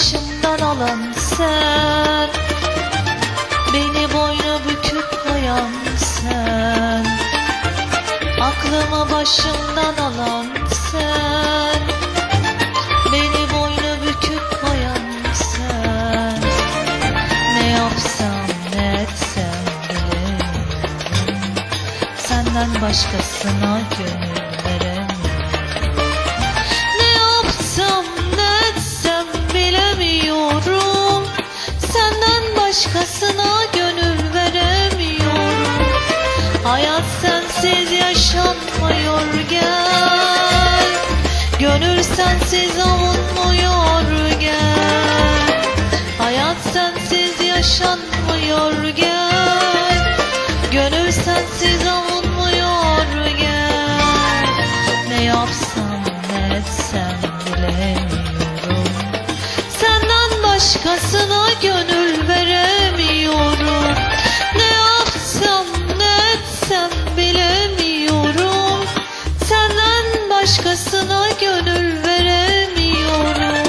başımdan alan sen, beni boynu büküp koyan sen, aklımı başımdan alan sen, beni boynu büküp koyan sen. Ne yapsam ne etsem bilemiyorum, senden başkasına gönül veremiyorum. Ne yapsam ne etsem bilemiyorum, senden başkasına gönül veremiyorum. Hayat sensiz yaşanmıyor gel, gönül sensiz avunmuyor gel. Hayat sensiz yaşanmıyor gel, gönül sensiz avunmuyor gel. Ne yapsam ne etsem bilemiyorum, senden başkasına gönül veremiyorum. Ne yapsam ne etsem bilemiyorum, senden başkasına gönül veremiyorum.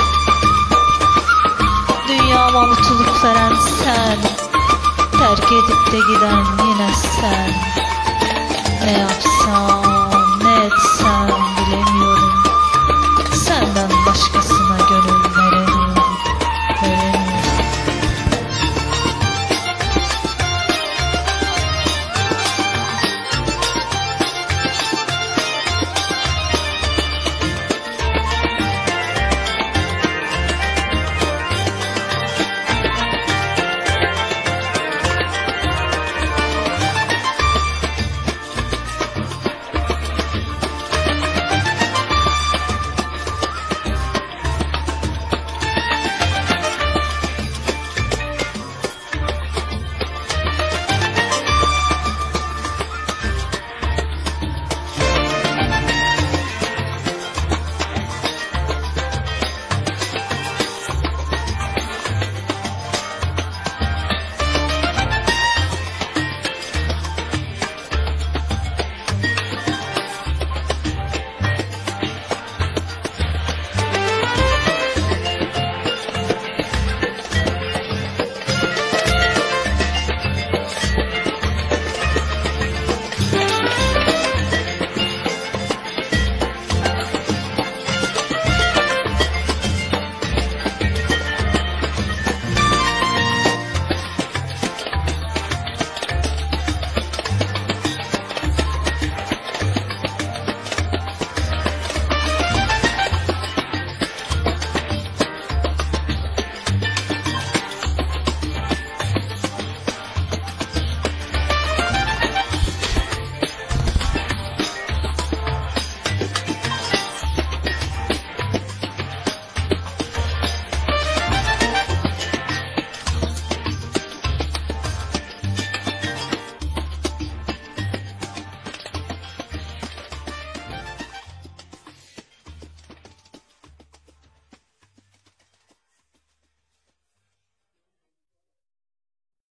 Dünyama mutluluk veren sen, terk edip de giden yine sen. Ne yapsam